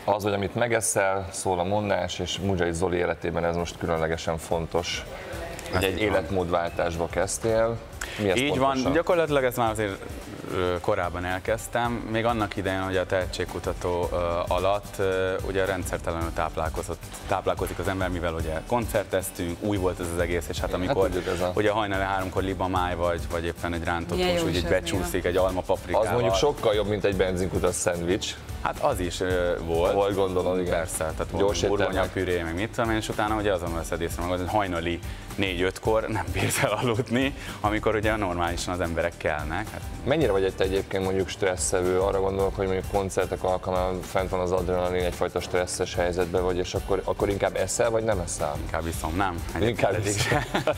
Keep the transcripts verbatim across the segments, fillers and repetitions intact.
Az, hogy amit megeszel, szól a mondás, és Mudzsai Zoli életében ez most különlegesen fontos, hogy egy életmódváltásba kezdtél. Mi ez Így pontosan? van, gyakorlatilag ezt már azért korábban elkezdtem, még annak idején, hogy a tehetségkutató alatt ugye rendszertelenül táplálkozott, táplálkozik az ember, mivel ugye koncerteztünk, új volt ez az egész, és hát amikor hát ugye hajnali háromkor libamáj vagy, vagy éppen egy rántott hús, úgy becsúszik egy alma paprikával. Az mondjuk sokkal jobb, mint egy benzinkutas szendvics. Hát az is uh, volt. Volt, gondolom, igen. Persze, tehát volt burgonyapüré, meg mit tudom én, és utána ugye azon veszed észre magad, hogy hajnali négy-ötkor nem bírsz el aludni, amikor ugye normálisan az emberek kelnek. Hát mennyire vagy te egyébként mondjuk stresszevő? Arra gondolok, hogy mondjuk koncertek alkalmával fent van az adrenalin, egyfajta stresszes helyzetben vagy, és akkor, akkor inkább eszel, vagy nem eszel? Inkább iszom, nem. Inkább iszom.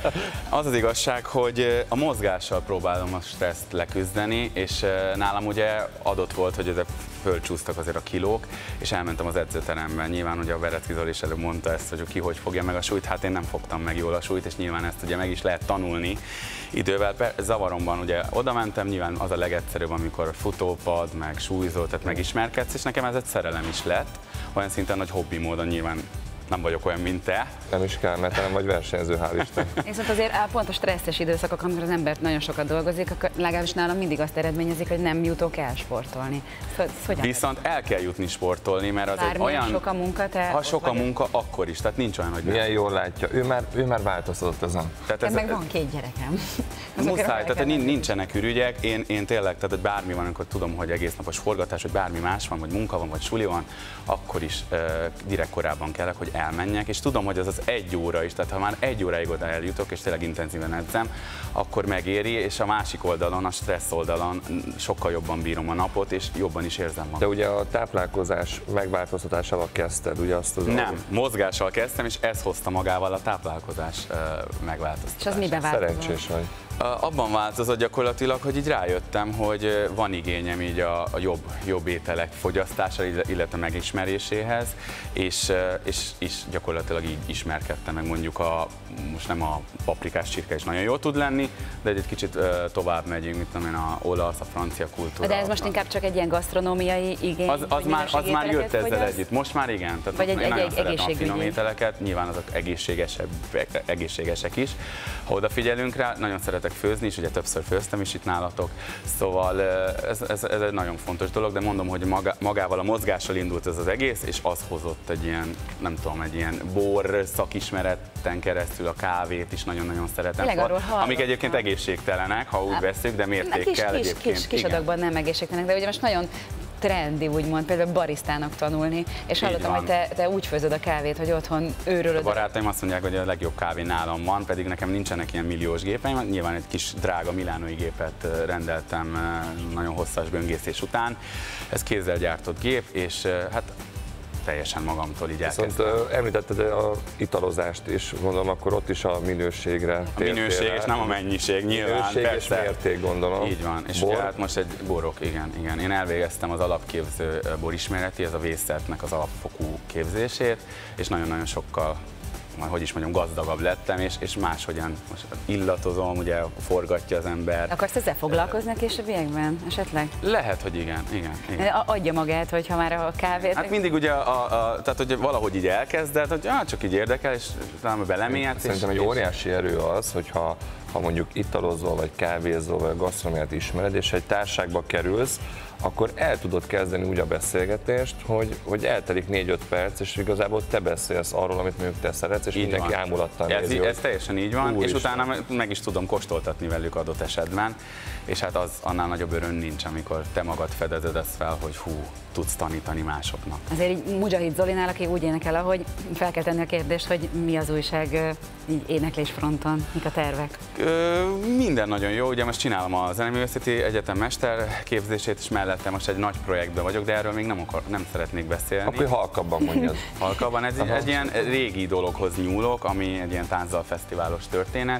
Az az igazság, hogy a mozgással próbálom a stresszt leküzdeni, és nálam ugye adott volt, hogy ezek fölcsúsztak azért a kilók, és elmentem az edzőteremben. Nyilván ugye a Verecki Zoli is előbb mondta ezt, hogy ki hogy fogja meg a súlyt, hát én nem fogtam meg jól a súlyt, és nyilván ezt ugye meg is lehet tanulni idővel. Zavaromban ugye oda mentem, nyilván az a legegyszerűbb, amikor futópad, meg súlyzó, tehát megismerkedsz, és nekem ez egy szerelem is lett, olyan szinten, hogy hobbi módon nyilván nem vagyok olyan, mint te. Nem is kell, mert te nem vagy versenyző, hál' Isten. Viszont azért pont a stresszes időszakok, amikor az ember nagyon sokat dolgozik, akkor legalábbis nálam mindig azt eredményezik, hogy nem jutok el sportolni. Szóval, viszont el kell jutni sportolni, mert az egy olyan... sok a munka, te ha sok a munka, akkor is, tehát nincs olyan, hogy milyen jól látja. Ő már, ő már változtatott ezen. Tehát ez, meg van két gyerekem. Muszáj, tehát nincsenek ürügyek. Én, én tényleg, tehát bármi van, amikor tudom, hogy egész napos forgatás, hogy bármi más van, vagy munka van, vagy suli van, akkor is uh, direkt korábban kellek, hogy elmenjek, és tudom, hogy az az egy óra is, tehát ha már egy óráig oda eljutok, és tényleg intenzíven edzem, akkor megéri, és a másik oldalon, a stressz oldalon sokkal jobban bírom a napot, és jobban is érzem magam. De ugye a táplálkozás megváltoztatásával kezdted, ugye azt az... Nem, mozgással kezdtem, és ez hozta magával a táplálkozás uh, megváltoztatását. És az miben változott? Szerencsés vagy. Abban változott gyakorlatilag, hogy így rájöttem, hogy van igényem így a, a jobb, jobb ételek fogyasztására, illetve megismeréséhez, és, és, és gyakorlatilag így ismerkedtem meg mondjuk a, most nem a paprikás csirke is nagyon jó tud lenni, de egy kicsit tovább megyünk, mit tudom én, a olasz, a francia kultúra. De ez most inkább csak egy ilyen gasztronómiai igény? Az, az, már, az már jött ezzel fogyasz? Együtt, most már igen. Tehát vagy egy, én egy, egy nagyon finom ételeket, nyilván azok egészségesek, egészségesek is. Ha odafigyelünk rá, nagyon szeretek főzni is, ugye többször főztem is itt nálatok, szóval ez, ez, ez egy nagyon fontos dolog, de mondom, hogy maga, magával a mozgással indult ez az egész, és az hozott egy ilyen, nem tudom, egy ilyen bor szakismereten keresztül, a kávét is nagyon-nagyon szeretem, Tényleg, amik egyébként egészségtelenek, ha úgy veszük, de mértékkel kis, egyébként. Kis, kis adagban nem egészségtelenek, de ugye most nagyon trendi, úgymond, például barisztának tanulni, és hallottam, hogy te, te úgy főzöd a kávét, hogy otthon őrölöd. A barátaim azt mondják, hogy a legjobb kávé nálam van, pedig nekem nincsenek ilyen milliós gépeim, nyilván egy kis drága milánói gépet rendeltem nagyon hosszas böngészés után. Ez kézzel gyártott gép, és hát teljesen magamtól így elkezdtem. Viszont említetted a italozást is, gondolom, akkor ott is a minőségre A minőség és nem a mennyiség, nyilván, minőség persze. És mérték, gondolom. Így van, és Bor? ugye hát most egy borok, igen, igen. Én elvégeztem az alapképző borismereti, ez a vészeltnek az alapfokú képzését, és nagyon-nagyon sokkal, majd hogy is mondjam, gazdagabb lettem, és, és máshogyan most illatozom, ugye forgatja az ember. Akarsz ezzel foglalkozni a későbbiekben esetleg? Lehet, hogy igen, igen, igen. Adja magát, hogyha már a kávét... Hát mindig ugye, a, a, tehát hogy valahogy így elkezded, hogy ah, csak így érdekel, és talán belemélyedsz. Szerintem egy óriási erő az, hogyha ha mondjuk italozol, vagy kávézol, vagy gasztronómiát ismered, és egy társaságba kerülsz, akkor el tudod kezdeni úgy a beszélgetést, hogy, hogy eltelik négy-öt perc, és igazából te beszélsz arról, amit mondjuk te szeretsz, és így mindenki van. Ámulattal ez, nézi. Ez teljesen így van, Úr és is utána meg, meg is tudom kóstoltatni velük adott esetben, és hát az annál nagyobb öröm nincs, amikor te magad fedezed ezt fel, hogy hú, tudsz tanítani másoknak. Azért így Mudzsai Zolinál, aki úgy énekel, ahogy fel kell tenni a kérdést, hogy mi az újság így éneklés fronton, mik a tervek? Ö, minden nagyon jó, ugye most csinálom a Zeneművészeti Egyetem mesterképzését, és mellette most egy nagy projektben vagyok, de erről még nem, akar, nem szeretnék beszélni. Akkor halkabban mondjad. Halkabban, ez egy ilyen régi dologhoz nyúlok, ami egy ilyen táncdal fesztiválos történet.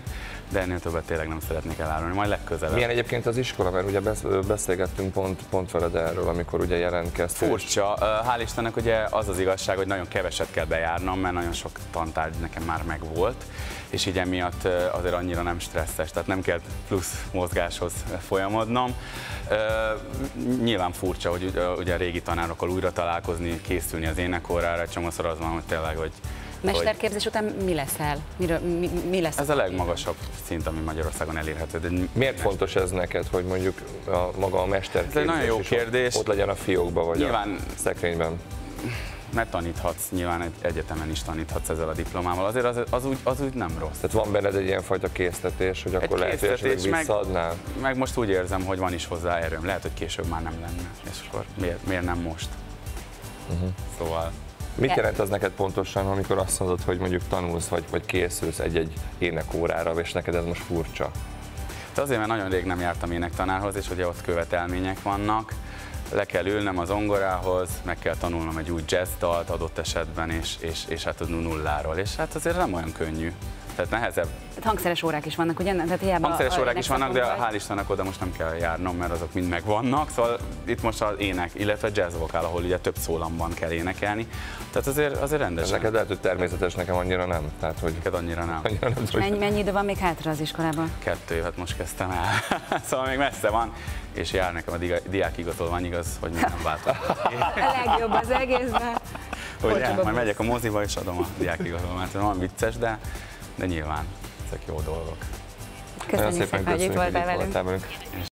de ennél többet tényleg nem szeretnék elárulni, majd legközelebb. Milyen egyébként az iskola, mert ugye beszélgettünk pont, pont veled erről, amikor ugye jelentkeztél. Furcsa, hál' Istennek ugye az az igazság, hogy nagyon keveset kell bejárnom, mert nagyon sok tantárgy nekem már megvolt, és így emiatt azért annyira nem stresszes, tehát nem kell plusz mozgáshoz folyamodnom. Nyilván furcsa, hogy ugye a régi tanárokkal újra találkozni, készülni az énekórára, egy csomószor az van, hogy tényleg, hogy mesterképzés után mi leszel? Miről, mi, mi lesz? Ez a legmagasabb szint, ami Magyarországon elérhető. De miért fontos ez neked, hogy mondjuk a, maga a mesterképzés ez egy nagyon jó kérdés. Ott, ott legyen a fiókba vagy nyilván, a szekrényben? Mert taníthatsz, nyilván egy egyetemen is taníthatsz ezzel a diplomával, azért az, az, úgy, az úgy nem rossz. Tehát van benned egy ilyenfajta késztetés, hogy akkor egy lehet, hogy visszaadnál? Meg, meg most úgy érzem, hogy van is hozzá erőm, lehet, hogy később már nem lenne, és akkor miért, miért nem most? Uh-huh. Szóval... Mit jelent az neked pontosan, amikor azt mondod, hogy mondjuk tanulsz, vagy, vagy készülsz egy-egy énekórára, és neked ez most furcsa? De azért, mert nagyon rég nem jártam énektanárhoz, és ugye ott követelmények vannak. Le kell ülnem az zongorához, meg kell tanulnom egy új jazz dalt adott esetben, és, és, és hát a nulláról. És hát azért nem olyan könnyű. Tehát nehezebb. Hangszeres órák is vannak, ugye? Tehát hiába hangszeres órák is vannak, de hál' Istennek oda most nem kell járnom, mert azok mind megvannak. Szóval itt most az ének, illetve jazz vokál, ahol ugye több szólamban kell énekelni. Tehát azért, azért rendesen. Ez neked lehet, hogy természetes, nekem annyira nem. Tehát, hogy neked annyira nem. Annyira nem mennyi, mennyi idő van még hátra az iskolában? Kettő évet most kezdtem el. Szóval még messze van, és jár nekem a diákigazolvány, igaz, hogy még nem váltam. A legjobb az egészben. Ugye, majd megyek a moziba és adom a diákigazolványt. Van vicces, de de nyilván ezek jó dolgok. Köszönjük szépen, hogy itt voltál velünk.